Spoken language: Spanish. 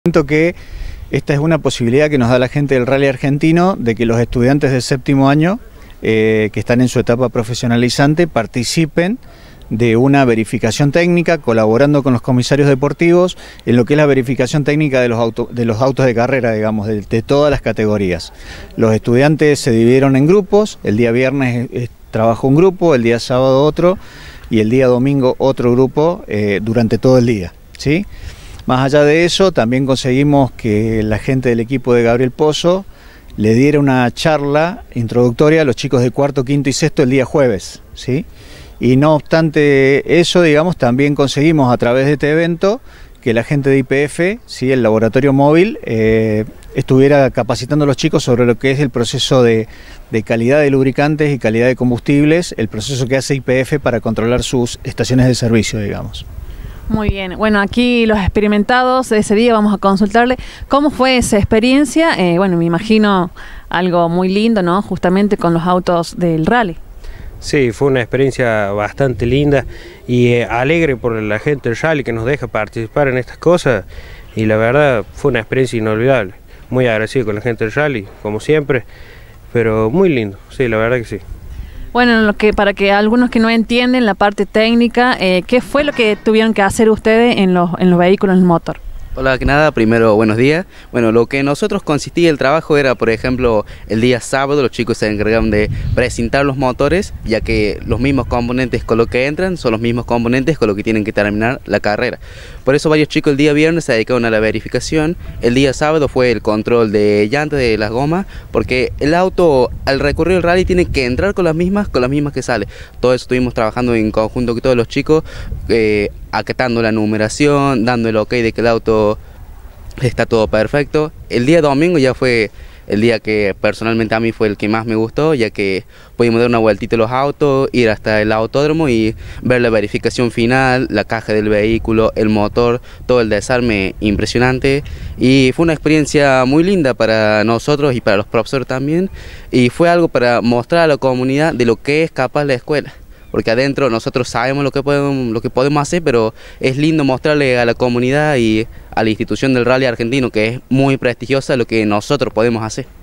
Siento que esta es una posibilidad que nos da la gente del rally argentino de que los estudiantes del séptimo año que están en su etapa profesionalizante participen de una verificación técnica, colaborando con los comisarios deportivos en lo que es la verificación técnica de los autos de carrera, digamos, de todas las categorías. Los estudiantes se dividieron en grupos, el día viernes trabajó un grupo, el día sábado otro y el día domingo otro grupo durante todo el día, ¿sí? Más allá de eso, también conseguimos que la gente del equipo de Gabriel Pozo le diera una charla introductoria a los chicos de cuarto, quinto y sexto el día jueves, ¿sí? Y no obstante eso, digamos, también conseguimos a través de este evento que la gente de YPF, ¿sí?, el laboratorio móvil, estuviera capacitando a los chicos sobre lo que es el proceso de calidad de lubricantes y calidad de combustibles, el proceso que hace YPF para controlar sus estaciones de servicio, digamos. Muy bien, bueno, aquí los experimentados de ese día vamos a consultarle cómo fue esa experiencia. Bueno, me imagino algo muy lindo, ¿no? Justamente con los autos del rally. Sí, fue una experiencia bastante linda y alegre por la gente del rally que nos deja participar en estas cosas, y la verdad fue una experiencia inolvidable. Muy agradecido con la gente del rally, como siempre, pero muy lindo, sí, la verdad que sí. Bueno, para que algunos que no entienden la parte técnica, ¿qué fue lo que tuvieron que hacer ustedes en los vehículos, en el motor? Hola, que nada, primero buenos días. Bueno, lo que nosotros consistía el trabajo era, por ejemplo, el día sábado los chicos se encargaban de precintar los motores, ya que los mismos componentes con los que entran son los mismos componentes con los que tienen que terminar la carrera. Por eso varios chicos el día viernes se dedicaron a la verificación. El día sábado fue el control de llantas, de las gomas, porque el auto al recorrer el rally tiene que entrar con las mismas que sale. Todo eso estuvimos trabajando en conjunto con todos los chicos, acatando la numeración, dando el ok de que el auto está todo perfecto. El día domingo ya fue el día que personalmente a mí fue el que más me gustó, ya que pudimos dar una vueltita a los autos, ir hasta el autódromo y ver la verificación final, la caja del vehículo, el motor, todo el desarme impresionante, y fue una experiencia muy linda para nosotros y para los profesores también, y fue algo para mostrar a la comunidad de lo que es capaz la escuela. Porque adentro nosotros sabemos lo que podemos hacer, pero es lindo mostrarle a la comunidad y a la institución del rally argentino, que es muy prestigiosa, lo que nosotros podemos hacer.